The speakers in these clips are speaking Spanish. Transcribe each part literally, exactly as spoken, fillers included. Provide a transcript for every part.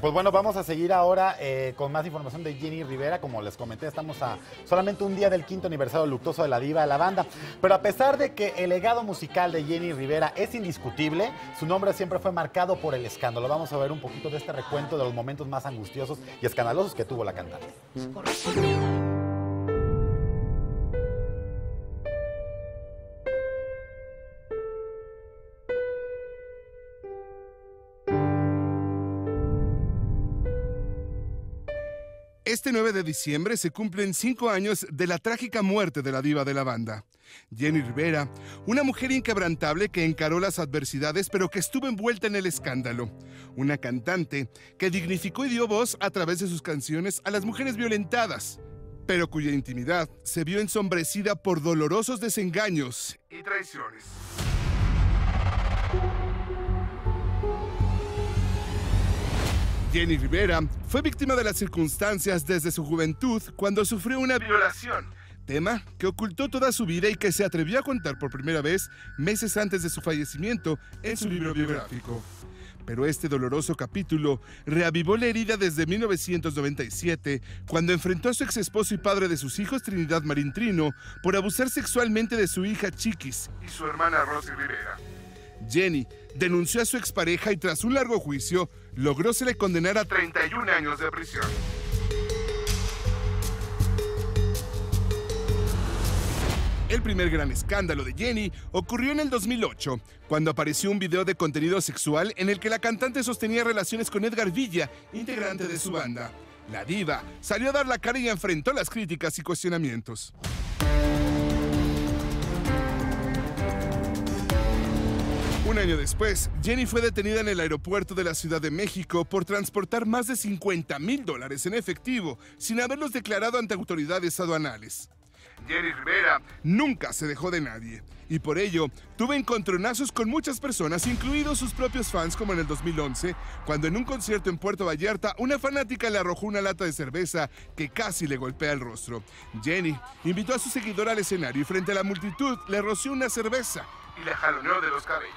Pues bueno, vamos a seguir ahora eh, con más información de Jenni Rivera. Como les comenté, estamos a solamente un día del quinto aniversario luctuoso de la diva de la banda. Pero a pesar de que el legado musical de Jenni Rivera es indiscutible, su nombre siempre fue marcado por el escándalo. Vamos a ver un poquito de este recuento de los momentos más angustiosos y escandalosos que tuvo la cantante. Este nueve de diciembre se cumplen cinco años de la trágica muerte de la diva de la banda. Jenni Rivera, una mujer inquebrantable que encaró las adversidades pero que estuvo envuelta en el escándalo. Una cantante que dignificó y dio voz a través de sus canciones a las mujeres violentadas, pero cuya intimidad se vio ensombrecida por dolorosos desengaños y traiciones. Jenni Rivera fue víctima de las circunstancias desde su juventud cuando sufrió una violación, tema que ocultó toda su vida y que se atrevió a contar por primera vez meses antes de su fallecimiento en su libro biográfico. Pero este doloroso capítulo reavivó la herida desde mil novecientos noventa y siete, cuando enfrentó a su exesposo y padre de sus hijos, Trinidad Marín Trino, por abusar sexualmente de su hija Chiquis y su hermana Rosy Rivera. Jenni denunció a su expareja y tras un largo juicio, logró se le condenara a treinta y un años de prisión. El primer gran escándalo de Jenni ocurrió en el dos mil ocho, cuando apareció un video de contenido sexual en el que la cantante sostenía relaciones con Edgar Villa, integrante de su banda. La diva salió a dar la cara y enfrentó las críticas y cuestionamientos. Un año después, Jenni fue detenida en el aeropuerto de la Ciudad de México por transportar más de cincuenta mil dólares en efectivo sin haberlos declarado ante autoridades aduanales. Jenni Rivera nunca se dejó de nadie y por ello tuvo encontronazos con muchas personas, incluidos sus propios fans, como en el dos mil once, cuando en un concierto en Puerto Vallarta una fanática le arrojó una lata de cerveza que casi le golpea el rostro. Jenni invitó a su seguidor al escenario y frente a la multitud le roció una cerveza y le jaloneó de los cabellos.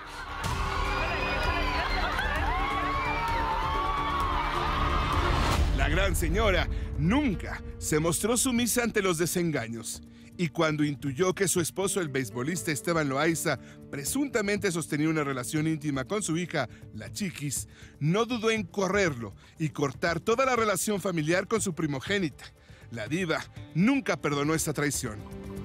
La gran señora nunca se mostró sumisa ante los desengaños. Y cuando intuyó que su esposo, el beisbolista Esteban Loaiza, presuntamente sostenía una relación íntima con su hija, la Chiquis, no dudó en correrlo y cortar toda la relación familiar con su primogénita. La diva nunca perdonó esta traición.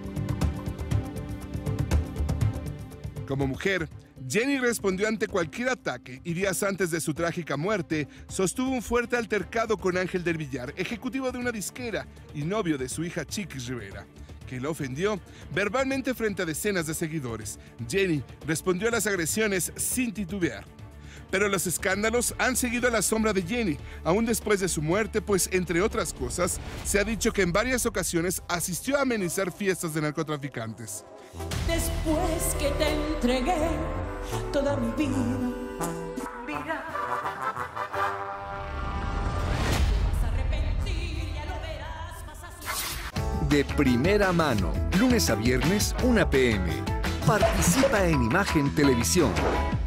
Como mujer, Jenni respondió ante cualquier ataque y días antes de su trágica muerte sostuvo un fuerte altercado con Ángel del Villar, ejecutivo de una disquera y novio de su hija Chiquis Rivera, que lo ofendió verbalmente frente a decenas de seguidores. Jenni respondió a las agresiones sin titubear. Pero los escándalos han seguido a la sombra de Jenni, aún después de su muerte, pues, entre otras cosas, se ha dicho que en varias ocasiones asistió a amenizar fiestas de narcotraficantes. Después que te entregué toda mi vida, mira, vas a arrepentir, ya lo verás, vas a... De primera mano, lunes a viernes, una p m Participa en Imagen Televisión.